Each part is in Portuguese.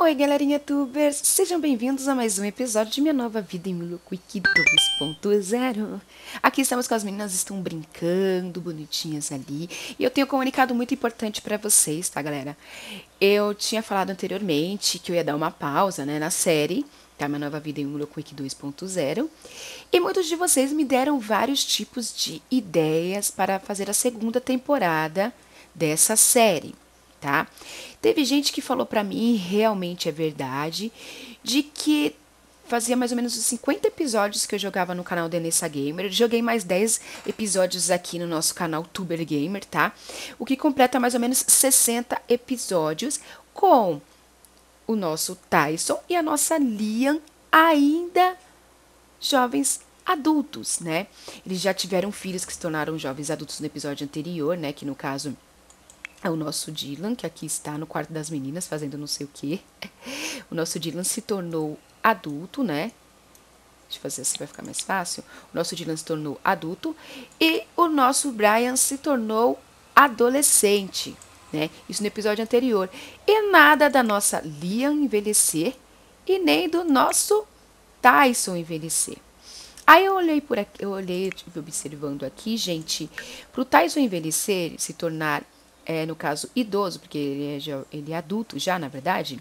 Oi, galerinha tubers! Sejam bem-vindos a mais um episódio de minha nova vida em Willow Quick 2.0. Aqui estamos com as meninas, estão brincando, bonitinhas ali. E eu tenho um comunicado muito importante pra vocês, tá, galera? Eu tinha falado anteriormente que eu ia dar uma pausa, né, na série, tá? Minha nova vida em Willow Quick 2.0. E muitos de vocês me deram vários tipos de ideias para fazer a segunda temporada dessa série, tá? Teve gente que falou pra mim, e realmente é verdade, de que fazia mais ou menos uns 50 episódios que eu jogava no canal da Nessa Gamer. Eu joguei mais 10 episódios aqui no nosso canal Tuber Gamer, tá? O que completa mais ou menos 60 episódios com o nosso Tyson e a nossa Liam ainda jovens adultos, né? Eles já tiveram filhos que se tornaram jovens adultos no episódio anterior, né? Que no caso é o nosso Dylan, que aqui está no quarto das meninas fazendo não sei o que. O nosso Dylan se tornou adulto, né? Deixa eu fazer assim, vai ficar mais fácil. O nosso Dylan se tornou adulto e o nosso Brian se tornou adolescente, né? Isso no episódio anterior. E nada da nossa Liam envelhecer e nem do nosso Tyson envelhecer. Aí eu olhei por aqui, eu olhei observando aqui, gente, pro Tyson envelhecer, se tornar, no caso, idoso, porque ele é adulto já, na verdade,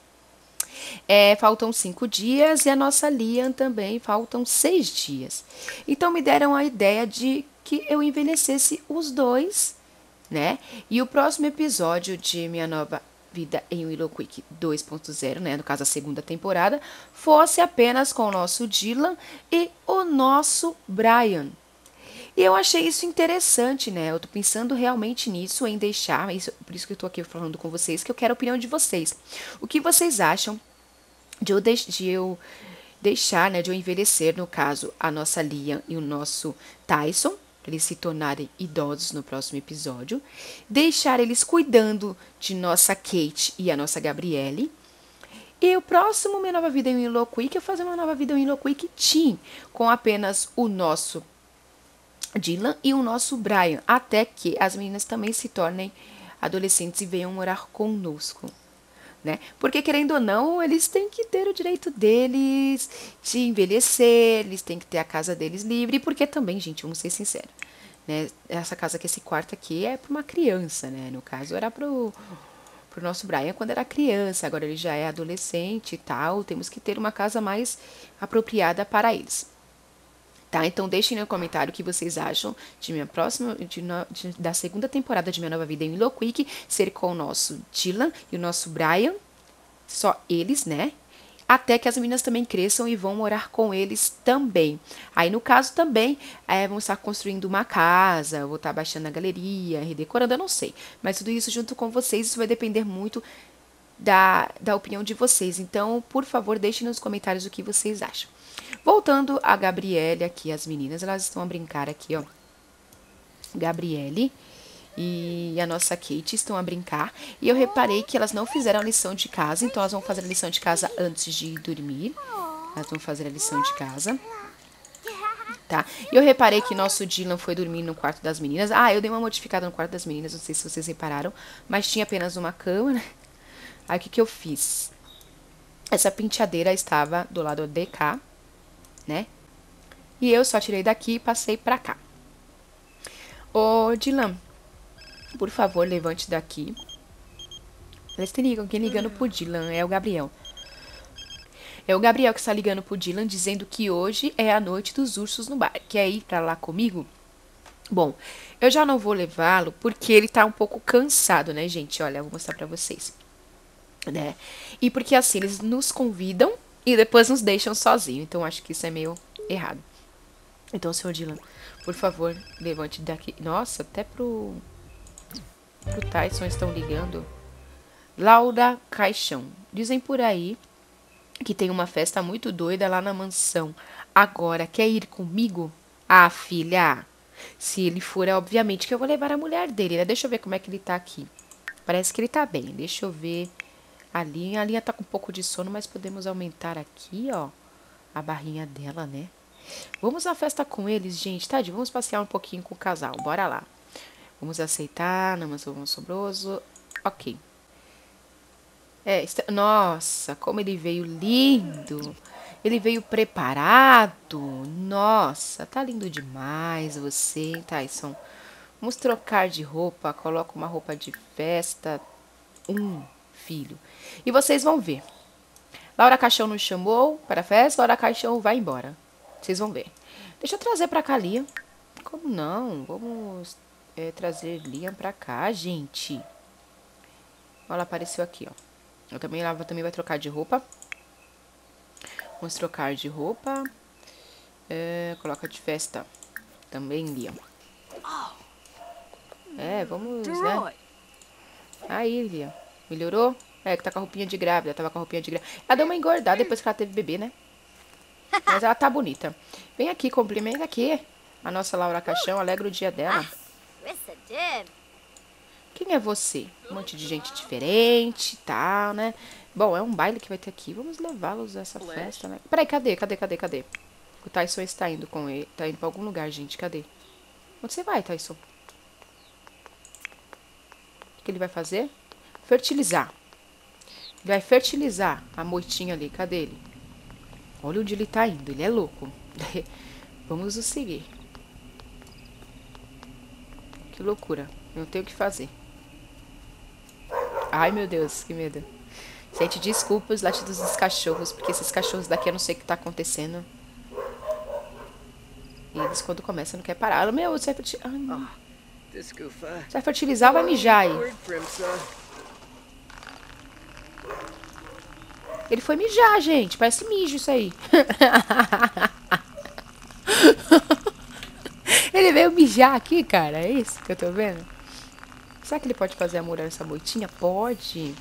faltam 5 dias e a nossa Liam também faltam 6 dias. Então me deram a ideia de que eu envelhecesse os dois, né? E o próximo episódio de Minha Nova Vida em Willow Quick 2.0, né, no caso a segunda temporada, fosse apenas com o nosso Dylan e o nosso Brian. E eu achei isso interessante, né? Eu tô pensando realmente nisso, em deixar, por isso que eu tô aqui falando com vocês, que eu quero a opinião de vocês. O que vocês acham de eu deixar, né, de eu envelhecer, no caso, a nossa Liam e o nosso Tyson, para eles se tornarem idosos no próximo episódio, deixar eles cuidando de nossa Kate e a nossa Gabrielle, e o próximo Minha Nova Vida em Willow Quick, eu fazer uma nova vida em Willow Quick Team, com apenas o nosso Dylan e o nosso Brian, até que as meninas também se tornem adolescentes e venham morar conosco. Né? Porque, querendo ou não, eles têm que ter o direito deles de envelhecer, eles têm que ter a casa deles livre, porque também, gente, vamos ser sinceros, né? Essa casa aqui, esse quarto aqui é para uma criança, né? No caso, era pro nosso Brian quando era criança, agora ele já é adolescente e tal, temos que ter uma casa mais apropriada para eles. Tá? Então deixem no comentário o que vocês acham de minha próxima, da segunda temporada de Minha Nova Vida em Willow Quick, ser com o nosso Dylan e o nosso Brian, só eles, né? Até que as meninas também cresçam e vão morar com eles também. Aí, no caso, também, vamos estar construindo uma casa, vou estar baixando a galeria, redecorando, eu não sei. Mas tudo isso junto com vocês, isso vai depender muito da opinião de vocês. Então, por favor, deixem nos comentários o que vocês acham. Voltando a Gabriele aqui, as meninas, elas estão a brincar aqui, ó. Gabriele e a nossa Kate estão a brincar. E eu reparei que elas não fizeram a lição de casa, então elas vão fazer a lição de casa antes de dormir. Elas vão fazer a lição de casa. Tá? E eu reparei que nosso Dylan foi dormir no quarto das meninas. Ah, eu dei uma modificada no quarto das meninas, não sei se vocês repararam, mas tinha apenas uma cama, né? Aí o que eu fiz? Essa penteadeira estava do lado de cá, né? E eu só tirei daqui e passei pra cá. Ô, Dylan, por favor, levante daqui. Eles têm ligam, quem ligando pro Dylan é o Gabriel. É o Gabriel que está ligando pro Dylan, dizendo que hoje é a noite dos ursos no bar. Quer ir pra lá comigo? Bom, eu já não vou levá-lo porque ele tá um pouco cansado, né, gente? Olha, eu vou mostrar pra vocês. Né? E porque assim, eles nos convidam e depois nos deixam sozinhos. Então acho que isso é meio errado. Então, senhor Dylan, por favor, levante daqui. Nossa, até pro Tyson estão ligando. Laura Caixão. Dizem por aí que tem uma festa muito doida lá na mansão. Agora, quer ir comigo? Ah, filha, se ele for, é obviamente que eu vou levar a mulher dele, né? Deixa eu ver como é que ele tá aqui. Parece que ele tá bem. Deixa eu ver. A linha tá com um pouco de sono, mas podemos aumentar aqui, ó, a barrinha dela, né? Vamos à festa com eles, gente, tá? Vamos passear um pouquinho com o casal, bora lá. Vamos aceitar na mansão Sobroso. Ok. Nossa, como ele veio lindo. Ele veio preparado. Nossa, tá lindo demais você, hein, Tyson? Vamos trocar de roupa. Coloca uma roupa de festa. Filho. E vocês vão ver. Laura Caixão nos chamou para a festa. Laura Caixão vai embora. Vocês vão ver. Deixa eu trazer pra cá, Liam. Como não? Vamos trazer Liam pra cá, gente. Olha, ela apareceu aqui, ó. Ela também vai trocar de roupa. Vamos trocar de roupa. Coloca de festa também, Liam. Vamos, né? Aí, Liam. Melhorou? Que tá com a roupinha de grávida. Tava com a roupinha de grávida. Ela deu uma engordada depois que ela teve bebê, né? Mas ela tá bonita. Vem aqui, cumprimenta aqui a nossa Laura Caixão. Alegra o dia dela. Quem é você? Um monte de gente diferente, tá, né? Bom, é um baile que vai ter aqui. Vamos levá-los a essa festa, né? Peraí, cadê? O Tyson está indo com ele. Tá indo pra algum lugar, gente. Cadê? Onde você vai, Tyson? O que ele vai fazer? Fertilizar. Ele vai fertilizar a moitinha ali. Cadê ele? Olha onde ele tá indo. Ele é louco. Vamos o seguir. Que loucura. Não tenho o que fazer. Ai, meu Deus, que medo. Gente, desculpa os latidos dos cachorros, porque esses cachorros daqui eu não sei o que tá acontecendo. E eles, quando começam, não querem parar. Meu, você vai fertilizar. Ai, não. Você vai fertilizar ou vai mijar aí? Ele foi mijar, gente. Parece mijo isso aí. Ele veio mijar aqui, cara. É isso que eu tô vendo? Será que ele pode fazer amor nessa moitinha? Pode.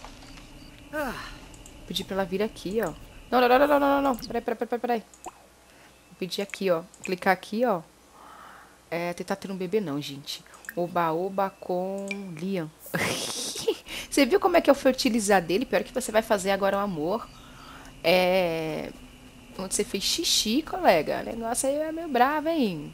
Vou pedir pra ela vir aqui, ó. Não. Peraí. Vou pedir aqui, ó. Clicar aqui, ó. Tentar ter um bebê não, gente. Oba-oba com Liam. Você viu como é que é o fertilizar dele? Pior que você vai fazer agora o amor. Onde você fez xixi, colega. O negócio aí é meio bravo, hein?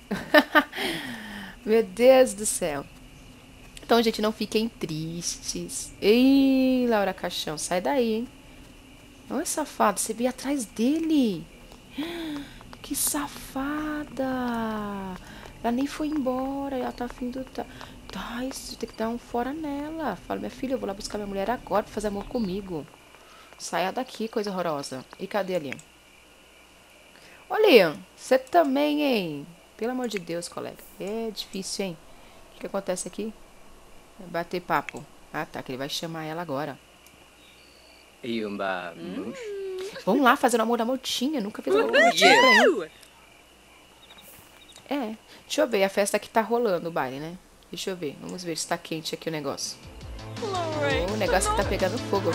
Meu Deus do céu. Então, gente, não fiquem tristes. Ei, Laura Caixão, sai daí, hein? Olha, safado, você veio atrás dele. Que safada. Ela nem foi embora, ela tá afim do... Tá, isso, tem que dar um fora nela. Fala, minha filha, eu vou lá buscar minha mulher agora pra fazer amor comigo. Saia daqui, coisa horrorosa. E cadê a Liam? Ô, Liam, você também, hein? Pelo amor de Deus, colega. É difícil, hein? O que acontece aqui? Bater papo. Ah, tá, que ele vai chamar ela agora. Vamos lá fazer o amor da motinha. Nunca fiz amor da motinha pra ele. Deixa eu ver. A festa aqui tá rolando, o baile, né? Deixa eu ver. Vamos ver se tá quente aqui o negócio. O negócio que tá pegando fogo.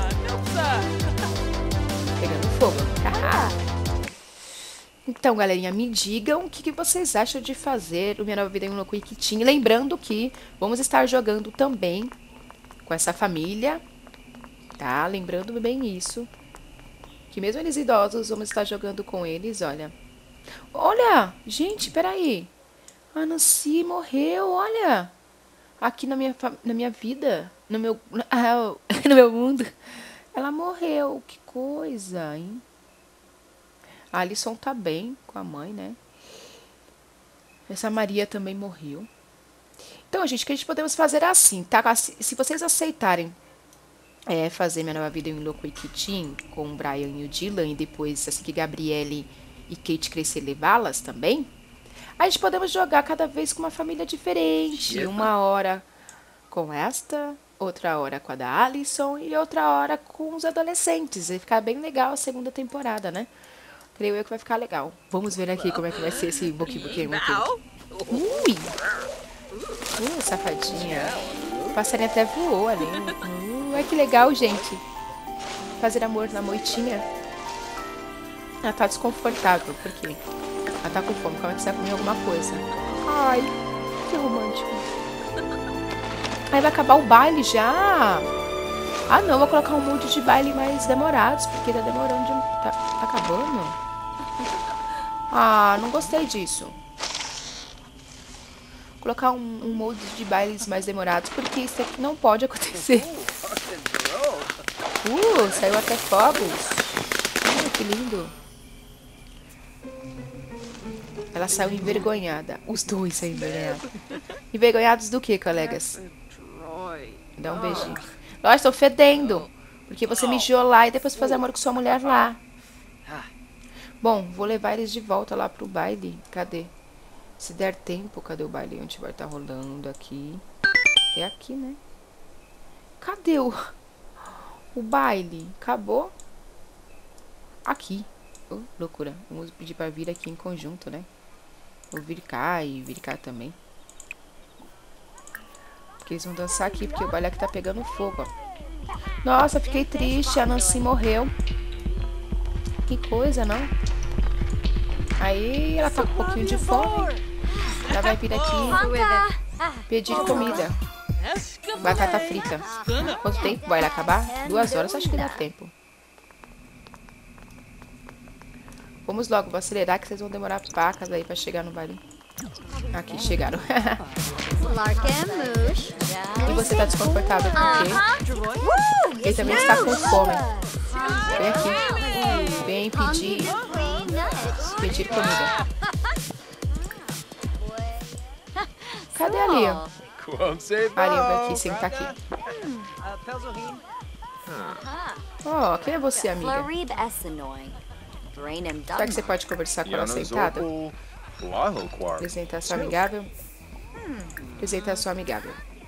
Pegando fogo. Então, galerinha, me digam o que vocês acham de fazer o Minha Nova Vida em um Loco Iquitim. Lembrando que vamos estar jogando também com essa família, tá? Lembrando bem isso. Que mesmo eles idosos, vamos estar jogando com eles, olha. Olha, gente, peraí. A Nancy morreu, olha. Aqui na minha vida, no meu mundo. Ela morreu, que coisa, hein? A Alison tá bem com a mãe, né? Essa Maria também morreu. Então, gente, o que a gente podemos fazer é assim, tá? Se vocês aceitarem fazer Minha Nova Vida em um Loco Iquitim com o Brian e o Dylan, e depois, assim que Gabriele e Kate crescer, levá-las também, a gente podemos jogar cada vez com uma família diferente. Uma hora com esta, outra hora com a da Alison e outra hora com os adolescentes. Vai ficar bem legal a segunda temporada, né? Creio eu que vai ficar legal. Vamos ver aqui como é que vai ser esse boqui-boqui. Ui! Safadinha. O passarinho até voou ali. Ai, que legal, gente. Fazer amor na moitinha. Ela tá desconfortável, porque ela tá com fome. Como é que você vai comer alguma coisa? Ai, que romântico. Aí vai acabar o baile já. Ah, não. Vou colocar um monte de baile mais demorados, porque tá demorando. Tá acabando? Ah, não gostei disso. Colocar um molde de bailes mais demorados, porque isso aqui não pode acontecer. Saiu até fogos. Olha que lindo. Ela saiu envergonhada. Os dois saíram envergonhados. Envergonhados do que, colegas? Dá um beijinho. Lógico, estão fedendo. Porque você mijou lá e depois fazer amor com sua mulher lá. Bom, vou levar eles de volta lá pro baile. Cadê? Se der tempo, cadê o baile? Onde vai estar rolando aqui? É aqui, né? Cadê o baile? Acabou? Aqui. Loucura. Vamos pedir pra vir aqui em conjunto, né? Vou vir cá e vir cá também. Porque eles vão dançar aqui, porque o baile aqui tá pegando fogo, ó. Nossa, fiquei triste. A Nancy morreu. Que coisa, não? Aí ela tá com um pouquinho de fome. Ela vai vir aqui pedir comida. Batata frita. Quanto tempo vai acabar? 2 horas, acho que dá tempo. Vamos logo, vou acelerar que vocês vão demorar pacas aí pra chegar no baile. Aqui, chegaram. E você tá desconfortável por quê? Ele também está com fome. Vem aqui. Vem pedir comida. Cadê a Leon? A Leon vai aqui, sentar aqui. Oh, quem é você, amiga? Será que você pode conversar com ela sentada? Apresentação amigável. Apresentação amigável.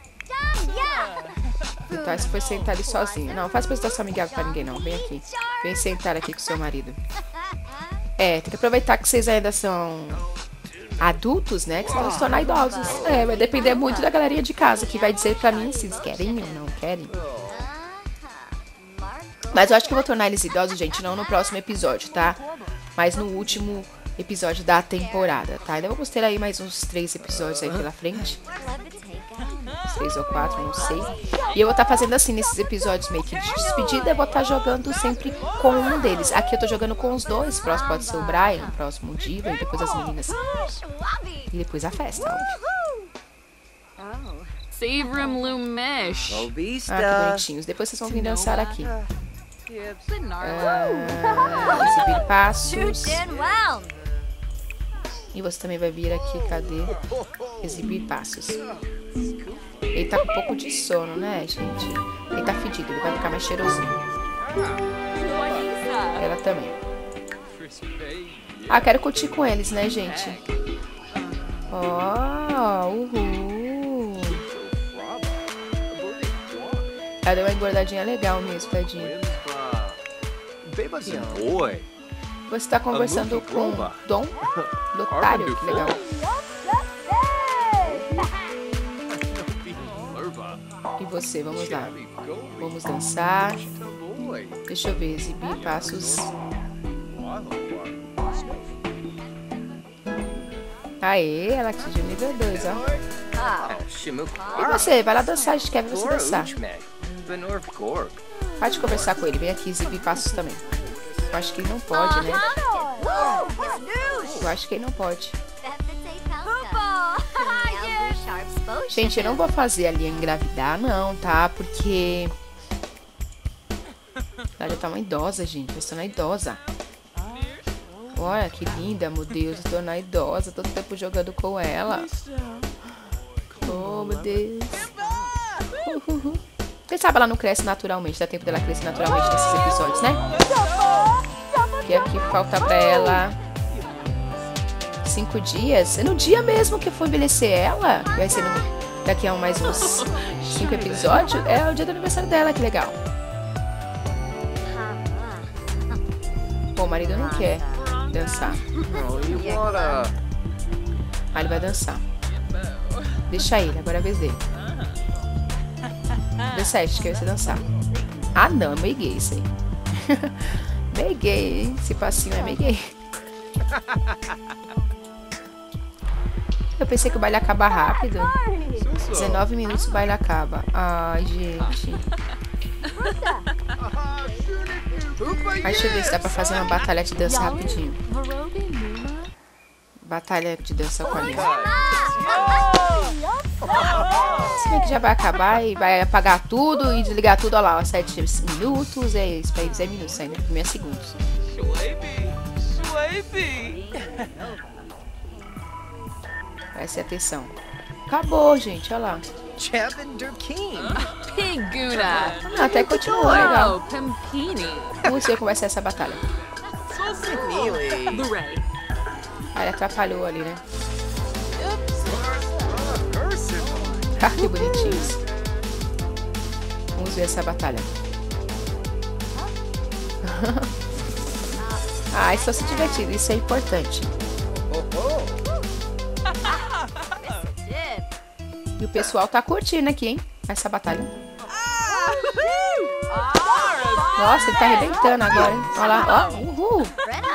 Então, você foi sentar ali sozinho. Não, faz apresentação amigável pra ninguém, não. Vem aqui. Vem sentar aqui com seu marido. É, tem que aproveitar que vocês ainda são adultos, né? Que vocês vão se tornar idosos. É, vai depender muito da galerinha de casa, que vai dizer pra mim se eles querem ou não querem. Mas eu acho que eu vou tornar eles idosos, gente, não no próximo episódio, tá? Mas no último episódio da temporada, tá? Ainda vamos ter aí mais uns 3 episódios aí pela frente. 3 ou 4, não sei. E eu vou estar fazendo assim, nesses episódios meio que de despedida, eu vou estar jogando sempre com um deles. Aqui eu tô jogando com os dois. Próximo pode ser o Brian, próximo o Diva, e depois as meninas. E depois a festa, óbvio. Savrim Lumesh. Ah, que bonitinhos. Depois vocês vão vir dançar aqui. Exibir passos. E você também vai vir aqui, cadê? Exibir passos. Ele tá com um pouco de sono, né, gente? Ele tá fedido, ele vai ficar mais cheirosinho. Ela também. Ah, quero curtir com eles, né, gente? Ó, uhul. Ela deu uma engordadinha legal mesmo, tadinha. Você tá conversando com Dom Lotário, que legal. E você, vamos lá. Vamos dançar. Deixa eu ver, exibir passos. Aê, ela atingiu nível 2, ó. E você, vai lá dançar, a gente quer ver você dançar. Pode conversar com ele, vem aqui exibir passos também. Eu acho que ele não pode, né? Eu acho que ele não pode. Gente, eu não vou fazer ali engravidar, não, tá? Porque ela já tá uma idosa, gente. Vai se tornar idosa. Olha, que linda, meu Deus. Se tornar idosa. Todo tempo jogando com ela. Oh, meu Deus. Quem sabe ela não cresce naturalmente. Dá tempo dela crescer naturalmente nesses episódios, né? Que aqui falta pra ela 5 dias. É no dia mesmo que eu for envelhecer ela. Vai ser daqui a mais uns 5 episódios. É o dia do aniversário dela, que legal. Pô, o marido não quer dançar. Ah, ele vai dançar. Deixa ele, agora é a vez dele. D7, quer ver você dançar. Ah, não, é meio gay isso aí. Meio gay, hein? Esse passinho é meio gay. Eu pensei que o baile ia acabar rápido. 19 minutos o baile acaba. Ai, gente. Deixa eu ver se dá pra fazer uma batalha de dança rapidinho. Batalha de dança com a Leon. Se bem que já vai acabar e vai apagar tudo e desligar tudo, olha lá, ó, 7 minutos, é isso, pra eles é minutos ainda, 6 segundos. Preste atenção. Acabou, gente, olha lá. Piguna. Até continua, legal. Oh, Pimpini. Vamos ver como vai ser essa batalha. Beret. Ah, ele atrapalhou ali, né? Ah, que bonitinhos. Vamos ver essa batalha. Ah, estão se divertindo, isso é importante. E o pessoal tá curtindo aqui, hein? Essa batalha. Nossa, ele tá arrebentando agora, hein? Olha lá, ó. Uhul.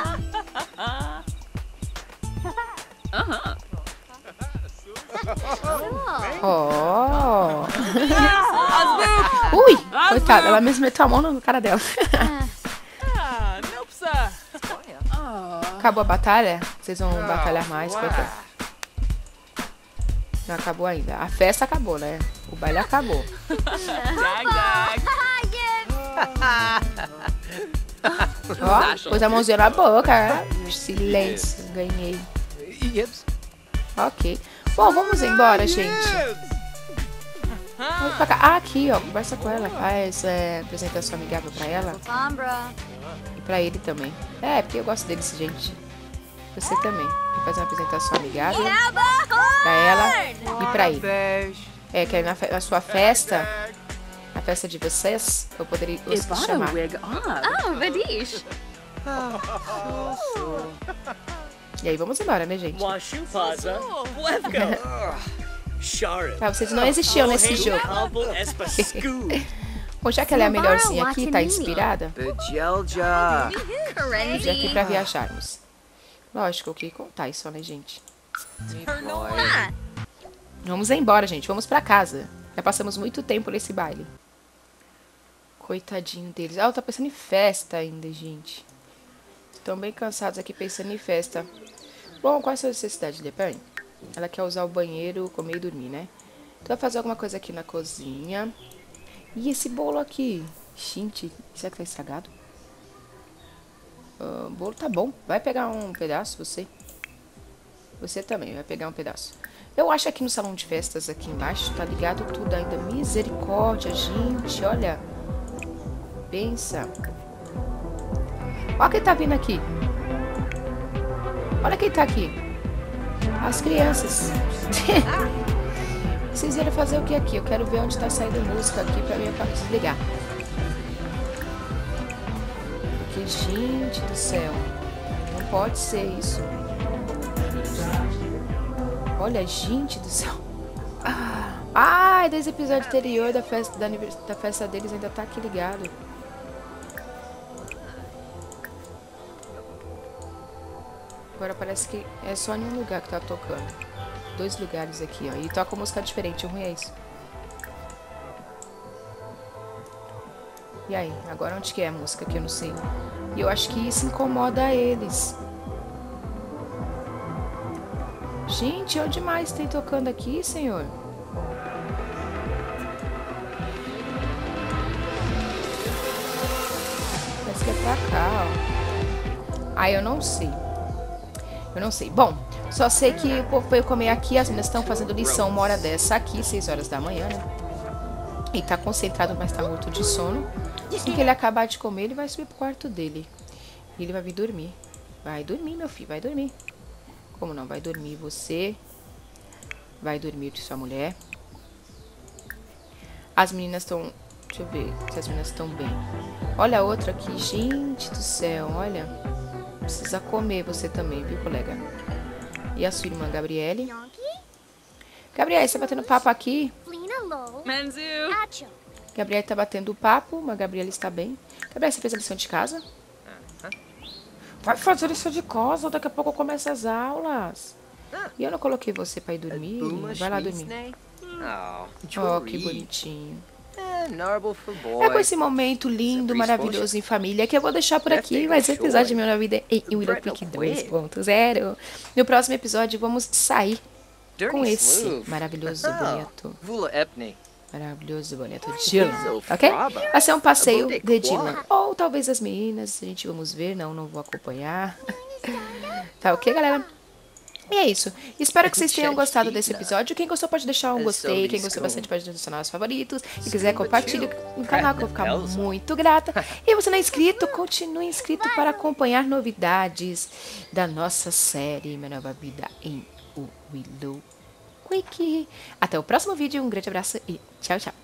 Ó. Ui, coitada, ela mesmo meteu a mão na cara dela. Acabou a batalha? Vocês vão batalhar mais, coitada. Não acabou ainda. A festa acabou, né? O baile acabou. Ó, pôs a mãozinha na boca. Silêncio, ganhei. Ok. Bom, vamos embora, gente. Vamos pra cá. Ah, aqui, ó. Conversa com ela. Faz apresentação amigável pra ela. E pra ele também. É, porque eu gosto deles, gente. Você também. Vou fazer uma apresentação amigável pra ela e pra ele. É, que aí na sua festa, na festa de vocês, eu poderia os chamar. Oh, Vadish. E aí, vamos embora, né, gente? Ah, vocês não existiam nesse jogo. Bom, já que ela é a melhorzinha aqui, tá inspirada, já aqui pra viajarmos. Lógico que contar isso, né, gente? Vamos embora, gente. Vamos pra casa. Já passamos muito tempo nesse baile. Coitadinho deles. Ah, eu tô pensando em festa ainda, gente. Estão bem cansados aqui pensando em festa. Bom, qual é a sua necessidade, Lepen? Ela quer usar o banheiro, comer e dormir, né? Então vai fazer alguma coisa aqui na cozinha. E esse bolo aqui? Gente, será que tá estragado? O bolo tá bom. Vai pegar um pedaço, você? Você também vai pegar um pedaço. Eu acho que aqui no salão de festas, aqui embaixo, tá ligado tudo ainda. Misericórdia, gente, olha. Pensa. Olha quem tá vindo aqui. Olha quem tá aqui. As crianças. Vocês vieram fazer o que aqui? Eu quero ver onde tá saindo música aqui pra mim desligar. Porque, gente do céu. Não pode ser isso. Olha, gente do céu. Ah, desde o episódio anterior da festa deles ainda tá aqui ligado. Agora parece que é só em um lugar que tá tocando. 2 lugares aqui, ó. E toca música diferente. O ruim é isso. E aí? Agora onde que é a música que eu não sei? E eu acho que isso incomoda eles. Gente, onde mais tem tocando aqui, senhor? Parece que é pra cá, ó. Ah, eu não sei. Eu não sei. Bom, só sei que o povo veio comer aqui. As meninas estão fazendo lição 1h dessa aqui, 6 horas da manhã, né? E tá concentrado, mas tá morto de sono. Assim que ele acabar de comer, ele vai subir pro quarto dele. E ele vai vir dormir. Vai dormir, meu filho, vai dormir. Como não vai dormir você? Vai dormir de sua mulher. As meninas estão... Deixa eu ver se as meninas estão bem. Olha a outra aqui. Gente do céu, olha. Precisa comer você também, viu, colega? E a sua irmã, Gabriele? Gabriele, você tá batendo papo aqui? Manzu. Gabriele tá batendo papo, mas a Gabriele está bem. Gabriele, você fez a lição de casa? Vai fazer lição de casa, daqui a pouco começa as aulas. E eu não coloquei você pra ir dormir? Vai lá dormir. Oh, que bonitinho. É com esse momento lindo, maravilhoso em família que eu vou deixar por aqui mais um episódio de Minha Vida em Willow Creek 2.0. No próximo episódio vamos sair com esse maravilhoso boneto. Vula Epney. Maravilhoso boneto Dylan, ok? Vai ser um passeio de Dylan. Ou talvez as meninas, a gente vamos ver. Não vou acompanhar. Tá ok, galera? E é isso. Espero que vocês tenham gostado desse episódio. Quem gostou pode deixar um gostei. Quem gostou bastante pode adicionar os favoritos. Se quiser, compartilhe no canal, que eu vou ficar muito grata. E você não é inscrito, continue inscrito para acompanhar novidades da nossa série Minha Nova Vida em Willow Creek. Até o próximo vídeo. Um grande abraço e tchau, tchau.